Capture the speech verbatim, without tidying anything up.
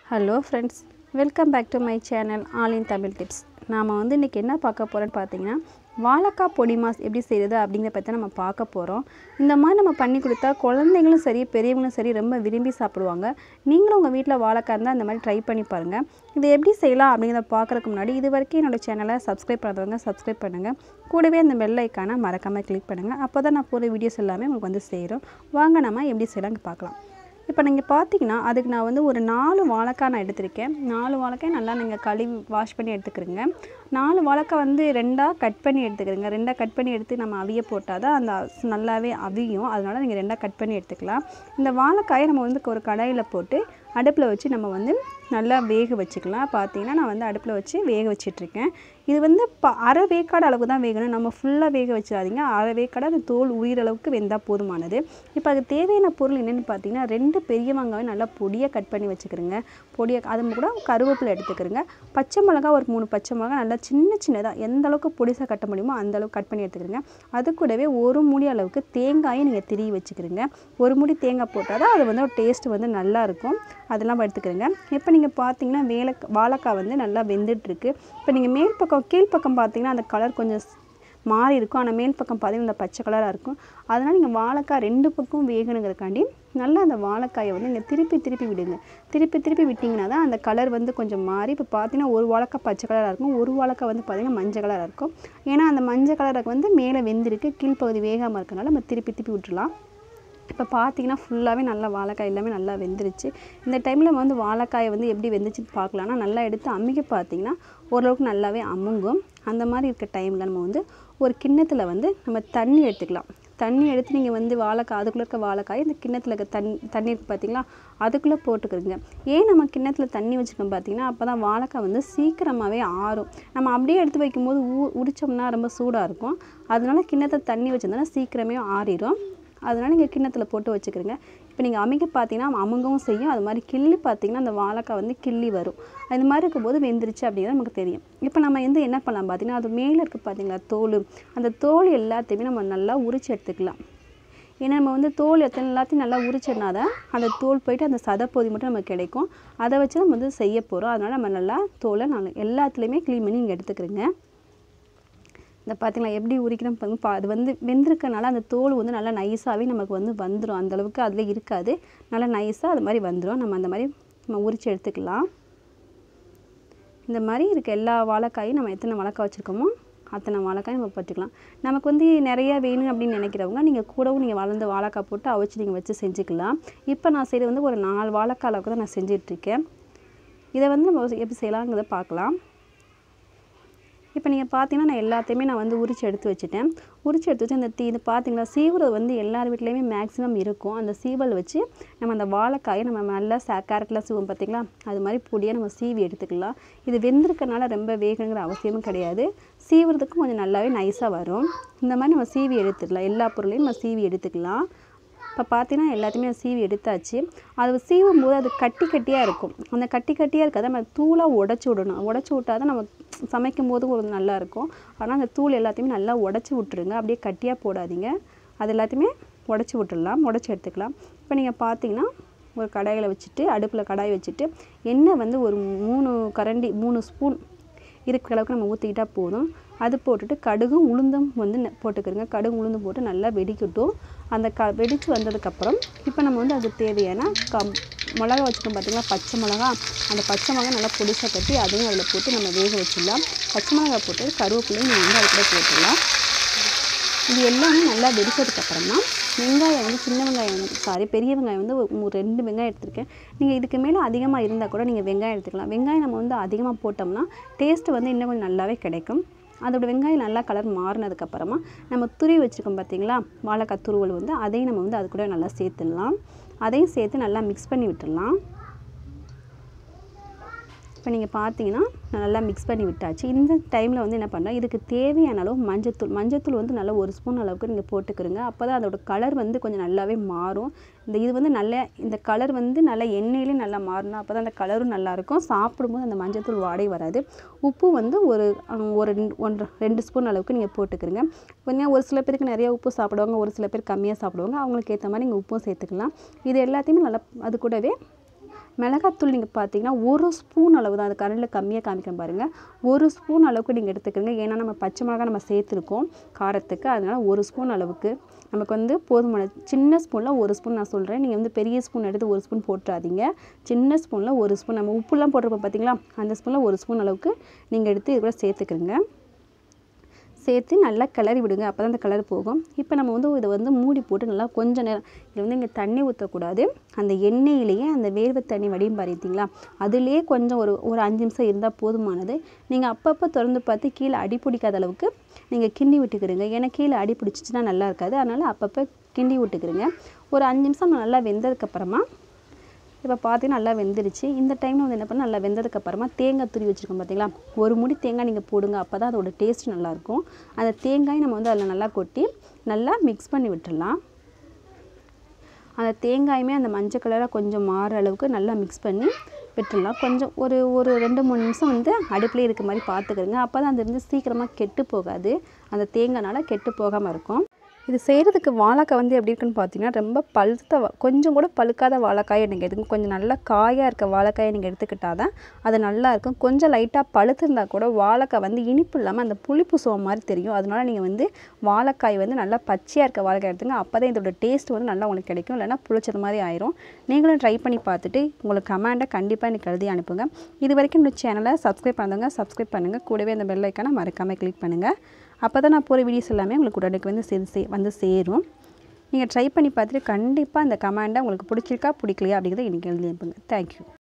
Hello friends, welcome back to my channel All in Tamil Tips. நாம வந்து இன்னைக்கு என்ன பார்க்க போறோம்னு பாத்தீங்கன்னா வாழைக்காய் பொடிமாஸ் எப்படி செய்யறது அப்படிங்கறத பத்தி நம்ம பார்க்க போறோம். இந்த மாதிரி நம்ம பண்ணி கொடுத்தா குழந்தைகளும் சரி பெரியவங்களும் சரி ரொம்ப விரும்பி சாப்பிடுவாங்க. நீங்களும் உங்க வீட்ல வாழைக்காய் இருந்தா இந்த மாதிரி ட்ரை பண்ணி பாருங்க. இது எப்படி செய்யலாம் அப்படிங்கறத பார்க்கறதுக்கு முன்னாடி இதுவரைக்கும் என்னோட சேனலை Subscribe பண்ணாதவங்க Subscribe பண்ணுங்க. கூடவே அந்த பெல் ஐகானை மறக்காம கிளிக் பண்ணுங்க. அப்பதான் நான் போற வீடியோஸ் எல்லாமே உங்களுக்கு வந்து சேரும். வாங்க நாம எப்படி செய்யலாம்னு பார்க்கலாம். இப்போ நீங்க பாத்தீங்கன்னா அதுக்கு நான் வந்து ஒரு நாலு வாழைக்காய் நான் எடுத்துர்க்கேன். நாலு வாழைக்காய் நல்லா நீங்க கழுவி வாஷ் பண்ணி எடுத்துக்கறீங்க. நாலு வாழைக்காய் வந்து ரெண்டா கட் பண்ணி எடுத்துக்கறீங்க. ரெண்டா கட் பண்ணி எடுத்து நம்ம அவிய போட்டாதான் அந்த நல்லாவே அவியும். அதனால நீங்க ரெண்டா கட் பண்ணி எடுத்துக்கலாம். இந்த வாழைக்காயை நம்ம வந்து ஒரு கடாயில போட்டு அடுப்புல வச்சு நம்ம வந்து நல்லா வேக வச்சுக்கலாம். பாத்தீங்கன்னா நான் வந்து அடுப்புல வச்சு வேக வச்சிட்டு இருக்கேன். இது வந்து அரை வேக்காடு அளவுக்கு தான் வேகணும். நம்ம ஃபுல்லா வேக வச்சிராதீங்க. அரை வேக்காடு அந்த தோல் உயிர் அளவுக்கு வெந்தா போதுமானது. இப்போ அதுக்கு தேவையான பொருள் என்னன்னு பாத்தீங்கன்னா ரெண்டு பெரிய வெங்காயம் நல்லா பொடியா கட் பண்ணி வச்சுக்கறீங்க. பொடியா அது கூட கருவேப்பிலை எடுத்துக்கறீங்க. பச்சை மிளகாய் ஒரு மூணு பச்சை மிளகாய் நல்லா சின்ன சின்னதா எந்த அளவுக்கு பொடிசா கட்ட முடியுமோ அந்த அளவுக்கு கட் பண்ணி எடுத்துக்கறீங்க. அது கூடவே ஒரு மூடி அளவுக்கு தேங்காயை நீங்க திருவி வச்சுக்கறீங்க. ஒரு மூடி தேங்காய் போட்டாதான் அது வந்து டேஸ்ட் வந்து நல்லா இருக்கும். அதெல்லாம் எடுத்துக்கறீங்க. இப்போ நீங்க பாத்தீங்கன்னா வேலை வாழைக்காய் வந்து நல்லா வெந்திட்டு இருக்கு. இப்போ நீங்க மேல் பக்கம் கீழ் பக்கம் பாத்தீங்கன்னா அந்த கலர் கொஞ்சம் மாறி இருக்கும். ஆனா மேல் பக்கம் பாத்தீங்கன்னா அந்த பச்சை கலரா இருக்கும். அதனால நீங்க வாழைக்காய் ரெண்டு பக்கம் வேகணும்ங்கறதுக்காண்டி நல்லா அந்த வாழைக்காயை வந்து நீங்க திருப்பி திருப்பி விடுங்க. திருப்பி திருப்பி விட்டீங்கன்னா தான் அந்த கலர் வந்து கொஞ்சம் மாறி இப்போ பாத்தீங்கன்னா ஒரு வாழைக்காய் பச்சை கலரா இருக்கும். ஒரு வாழைக்காய் வந்து பாத்தீங்கன்னா மஞ்சள் கலரா இருக்கும். ஏன்னா அந்த மஞ்சள் கலருக்கு வந்து மேலே வெந்திருக்கு. கீழ் பகுதி வேகாம இருக்கனால நம்ம திருப்பி திருப்பி விட்டுறலாம். இப்போ பாத்தீங்கன்னா ஃபுல்லாவே நல்லா வாழைக்காய் எல்லாமே நல்லா வெந்திருச்சு. இந்த டைம்ல வந்து வாழைக்காயை வந்து எப்படி வெந்துச்சுன்னு பார்க்கலாம்னா நல்லா எடுத்து அம்மிக்க பாத்தீங்கன்னா ஓரளவுக்கு நல்லாவே அமுங்கும். அந்த மாதிரி இருக்க டைம்ல நம்ம வந்து ஒரு கிண்ணத்துல வந்து நம்ம தண்ணி எடுத்துக்கலாம். தண்ணி எடுத்து நீங்க வந்து வாழைக்காய் அதுக்குள்ள இருக்க வாழைக்காய் இந்த கிண்ணத்துல இருக்க தண்ணி தண்ணி இருக்கு பாத்தீங்களா அதுக்குள்ள போட்டுக்கறீங்க. ஏன் நம்ம கிண்ணத்துல தண்ணி வச்சிருக்கோம் பாத்தீங்கன்னா அப்பதான் வாழைக்காய் வந்து சீக்கிரமாவே ஆறும். நம்ம அப்படியே எடுத்து வைக்கும்போது உரிச்சோம்னா ரொம்ப சூடா இருக்கும். அதனால கிண்ணத்துல தண்ணி வச்சிருந்தா சீக்கிரமே ஆறிடும். அதனால நீங்க கிண்ணத்துல போட்டு வச்சுக்கறீங்க. இப்போ நீங்க அமிக்க பாத்தீங்கன்னா அமுங்கவும் செய்யும். அது மாதிரி கிள்ளி பாத்தீங்கன்னா அந்த வாழைக்காய் வந்து கிள்ளி வரும். இந்த மாதிரி இருக்கும்போது வெந்திருச்சு அப்படினா நமக்கு தெரியும். இப்போ நம்ம வந்து என்ன பண்ணலாம் பாத்தீங்கன்னா அது மேல இருக்கு பாத்தீங்களா தோல் அந்த தோல் எல்லாத்தையுமே நம்ம நல்லா உரிச்சு எடுத்துக்கலாம். ஏன்னா நம்ம வந்து தோல் எல்லாத்தையும் நல்லா உரிச்சனாதான் அந்த தோல் போயிட்டு அந்த சதைப்பகுதி மட்டும் நமக்கு கிடைக்கும். அதை வச்சு நம்ம வந்து செய்ய போறோம். அதனால நம்ம நல்லா தோலை நல்லா எல்லாத்துலயுமே க்ளீன் பண்ணி நீங்க எடுத்துக்கறீங்க. இந்த பாத்தீங்களா எப்படி உரிக்கிறோம் பாருங்க. அது வந்து வெந்திருக்கனால அந்த தோல் வந்து நல்லா நைஸாவே நமக்கு வந்து வந்துரும். அந்த அளவுக்கு அதுல இருக்காது. நல்லா நைஸா அது மாதிரி வந்துரும். நம்ம அந்த மாதிரி நம்ம உரிச்சு எடுத்துக்கலாம். இந்த மாதிரி இருக்க எல்லா வாழைக்காயும் நம்ம எத்தனை வாழைக்காய் வச்சிருக்கோமோ அத்தனை வாழைக்காய் நம்ம போட்டுக்கலாம். நமக்கு வந்து நிறைய வேணும் அப்படின்னு நினைக்கிறவங்க நீங்க கூடவும் நீங்க வளர்ந்த வாழைக்காய் போட்டு அவிச்சு நீங்க வச்சு செஞ்சுக்கலாம். இப்போ நான் செய்யறது வந்து ஒரு நாலு வாழைக்காய் அளவுக்கு தான் நான் செஞ்சிட்டு இருக்கேன். இதை வந்து நம்ம எப்படி செய்யலாம்ங்கறத பார்க்கலாம். இப்போ நீங்க பாத்தீங்கன்னா நான் எல்லாத்தையுமே நான் வந்து உரிச்சு எடுத்து வச்சிட்டேன். உரிச்சு எடுத்து வச்சு இந்த தீ இது பாத்தீங்களா சீவுறது வந்து எல்லார் வீட்லயுமே மேக்ஸिमम இருக்கும். அந்த சீவல் வச்சு நம்ம அந்த வாழைக்காயை நம்ம நல்லா கேரட்ல சீவும் பாத்தீங்களா அது மாதிரி பொடியா நம்ம சீவி எடுத்துக்கலாம். இது வெந்திருக்கனால ரொம்ப வேகணும்ங்கற அவசியமும் கிடையாது. சீவுறதுக்கு கொஞ்சம் நல்லாவே நைஸா வரும். இந்த மாதிரி நம்ம சீவி எடுத்துக்கலாம். எல்லா பொருளையும் நம்ம சீவி எடுத்துக்கலாம். இப்போ பாத்தீங்கன்னா எல்லாத்தையுமே சீவி எடுத்தாச்சு. அது சீவும்போது அது கட்டி கட்டியா இருக்கும். அந்த கட்டி கட்டியா இருக்கத நம்ம தூளா உடைச்சு விடணும். உடைச்சு விட்டாதான் நம்ம சமைக்கும்போது ஒரு நல்லா இருக்கும். ஆனா அந்த தூள் எல்லாத்தையுமே நல்லா உடைச்சு விட்டுருங்க. அப்படியே கட்டியா போடாதீங்க. அது எல்லாத்தையுமே உடைச்சு விட்டுறலாம். உடைச்சு எடுத்துக்கலாம். இப்போ நீங்க பாத்தீங்கன்னா ஒரு கடாயில வச்சிட்டு அடுப்புல கடாய் வச்சிட்டு எண்ணெய் வந்து ஒரு மூணு கரண்டி மூணு ஸ்பூன் இருக்கிற அளவுக்கு நம்ம ஊத்திட்டா போதும். அது போட்டுட்டு கடுகும் உளுந்தும் வந்து போட்டுக்கறீங்க. கடுகு உளுந்து போட்டு நல்லா வெடிக்கட்டும். அந்த வெடிச்சு வந்ததுக்கு அப்புறம் இப்போ நம்ம வந்து அதுக்கு தேவையான மிளகாய் வச்சுக்கோம் பாத்தீங்களா பச்சை மிளகாய் அந்த பச்சை மிளகாய் நல்லா பொடிசா கட்டி அதையும் அதுல போட்டு நம்ம வேக வச்சிடலாம். பச்சை மிளகாய் போட்டு கருவேப்பிலையும் நீங்க வந்து அதுல போட்டுடலாம். இது எல்லாமே நல்லா வெடிச்சதுக்கு அப்புறமா வெங்காயம் வந்து சின்ன வெங்காயம் சாரி பெரிய வெங்காயம் வந்து ரெண்டு வெங்காயம் எடுத்துர்க்கேன். நீங்க இதுக்கு மேல அதிகமா இருந்தா கூட நீங்க வெங்காயம் எடுத்துக்கலாம். வெங்காயம் நம்ம வந்து அதிகமா போட்டோம்னா டேஸ்ட் வந்து இன்னும் கொஞ்சம் நல்லாவே கிடைக்கும். அதோட வெங்காயம் நல்லா கலர் மாறினதுக்கு அப்புறமா நம்ம துருவி வச்சிருக்கோம் பாத்தீங்களா வாழைக்காய் துருவல் வந்து அதையும் நம்ம வந்து அது கூட நல்லா சேர்த்துடலாம். அதையும் சேர்த்து நல்லா மிக்ஸ் பண்ணி விட்டுறலாம். இப்போ நீங்க பாத்தீங்கன்னா நல்லா மிக்ஸ் பண்ணி விட்டாச்சு. இந்த டைம்ல வந்து என்ன பண்றோம் இதுக்கு தேவையான அளவு மஞ்சள் மஞ்சள் வந்து நல்ல ஒரு ஸ்பூன் அளவுக்கு நீங்க போட்டுக்கறீங்க. அப்பதான் அதோட கலர் வந்து கொஞ்சம் நல்லாவே மாறும். இந்த இது வந்து நல்ல இந்த கலர் வந்து நல்ல எண்ணெயிலே நல்லா மாறணும். அப்பதான் அந்த கலரும் நல்லா இருக்கும். சாப்பிடும்போது அந்த மஞ்சள் வாடை வராது. உப்பு வந்து ஒரு ஒரு ரெண்டு ஸ்பூன் அளவுக்கு நீங்க போட்டுக்கறீங்க. கொஞ்சம் ஒரு சில பேருக்கு நிறைய உப்பு சாப்பிடுவாங்க. ஒரு சில பேர் கம்மியா சாப்பிடுவாங்க. அவங்களுக்கு ஏத்த மாதிரி நீங்க உப்பும் சேர்த்துக்கலாம். இது எல்லாத்தையுமே நல்லா அது கூடவே மிளகாத்தூள் நீங்கள் பார்த்தீங்கன்னா ஒரு ஸ்பூன் அளவு தான், அது கரண்டில் கம்மியாக காமிக்கிறேன் பாருங்கள். ஒரு ஸ்பூன் அளவுக்கு நீங்கள் எடுத்துக்கிறீங்க. ஏன்னா நம்ம பச்சை மிளகா நம்ம சேர்த்துருக்கோம் காரத்துக்கு, அதனால் ஒரு ஸ்பூன் அளவுக்கு நமக்கு வந்து போதுமான. சின்ன ஸ்பூனில் ஒரு ஸ்பூன் நான் சொல்கிறேன், நீங்கள் வந்து பெரிய ஸ்பூன் எடுத்து ஒரு ஸ்பூன் போட்டுறாதீங்க. சின்ன ஸ்பூனில் ஒரு ஸ்பூன், நம்ம உப்புலாம் போட்டிருப்போம் பார்த்தீங்களா, அந்த ஸ்பூனில் ஒரு ஸ்பூன் அளவுக்கு நீங்கள் எடுத்து இது கூட சேர்த்துக்கிறீங்க. சேர்த்து நல்லா கிளறி விடுங்க, அப்போ தான் அந்த கலர் போகும். இப்போ நம்ம வந்து இதை வந்து மூடி போட்டு நல்லா கொஞ்சம் நேரம், இதில் வந்து இங்கே தண்ணி ஊற்றக்கூடாது, அந்த எண்ணெயிலேயே அந்த வேர்வை தண்ணி வடியும் பாருங்களா, அதுலேயே கொஞ்சம் ஒரு ஒரு அஞ்சு நிமிஷம் இருந்தால் போதுமானது. நீங்கள் அப்பப்போ திறந்து பார்த்து கீழே அடி பிடிக்காத அளவுக்கு நீங்கள் கிண்டி விட்டுக்கிறீங்க. ஏன்னா கீழே அடி பிடிச்சிச்சின்னா நல்லா இருக்காது, அதனால் அப்பப்போ கிண்டி விட்டுக்கிறீங்க. ஒரு அஞ்சு நிமிஷம் நல்லா வெந்ததுக்கப்புறமா இப்போ பார்த்தீங்கன்னா நல்லா வெந்துருச்சு. இந்த டைமில் வந்து என்ன பண்ணால் நல்லா வெந்ததுக்கப்புறமா தேங்காய் துருவி வச்சுருக்கோம் பார்த்தீங்களா, ஒரு முடி தேங்காய் நீங்கள் போடுங்க, அப்போ தான் அதோட டேஸ்ட் நல்லாயிருக்கும். அந்த தேங்காய் நம்ம வந்து அதில் நல்லா கொட்டி நல்லா மிக்ஸ் பண்ணி விட்டுடலாம். அந்த தேங்காயுமே அந்த மஞ்சள் கலராக கொஞ்சம் மாறுற அளவுக்கு நல்லா மிக்ஸ் பண்ணி விட்டுடலாம். கொஞ்சம் ஒரு ஒரு ரெண்டு மூணு நிமிஷம் வந்து அடுப்புலேயே இருக்க மாதிரி பார்த்துக்கிறங்க, அப்போ தான் அது வந்து சீக்கிரமாக கெட்டு போகாது, அந்த தேங்காய்னால கெட்டு போகாமல் இருக்கும். இது செய்கிறதுக்கு வாழைக்காய் வந்து எப்படி இருக்குன்னு பார்த்தீங்கன்னா, ரொம்ப பழுத்த கொஞ்சம் கூட பழுக்காத வாழைக்காயை நீங்கள் எடுங்க. கொஞ்சம் நல்லா காயாக இருக்க வாழைக்காயை நீங்கள் எடுத்துக்கிட்டால் தான் அது நல்லாயிருக்கும். கொஞ்சம் லைட்டாக பழுத்திருந்தால் கூட வாழைக்காய் வந்து இனிப்பு இல்லாமல் அந்த புளிப்பு சுவை மாதிரி தெரியும். அதனால நீங்கள் வந்து வாழைக்காய் வந்து நல்லா பச்சையாக இருக்க வாழைக்காய் எடுத்துங்க, அப்போ தான் இதோட டேஸ்ட் வந்து நல்லா உங்களுக்கு கிடைக்கும். இல்லைனா புளிச்சது மாதிரி ஆயிரும். நீங்களும் ட்ரை பண்ணி பார்த்துட்டு உங்களுக்கு கமெண்ட்டை கண்டிப்பாக எனக்கு எழுதி அனுப்புங்க. இது வரைக்கும் இந்த சேனலை சப்ஸ்கிரைப் பண்ணுங்க, சப்ஸ்கிரைப் பண்ணுங்கள், கூடவே அந்த பெல் ஐக்கானை மறக்காமல் கிளிக் பண்ணுங்கள். அப்போ தான் நான் போகிற வீடியோஸ் எல்லாமே உங்களுக்கு உடனுக்கு வந்து சே வந்து சேரும். நீங்கள் ட்ரை பண்ணி பார்த்துட்டு கண்டிப்பாக அந்த கமெண்டை உங்களுக்கு பிடிச்சிருக்கா பிடிக்கலையா அப்படிங்கிறத எனக்கு எழுதி அனுப்புங்க. தேங்க்யூ.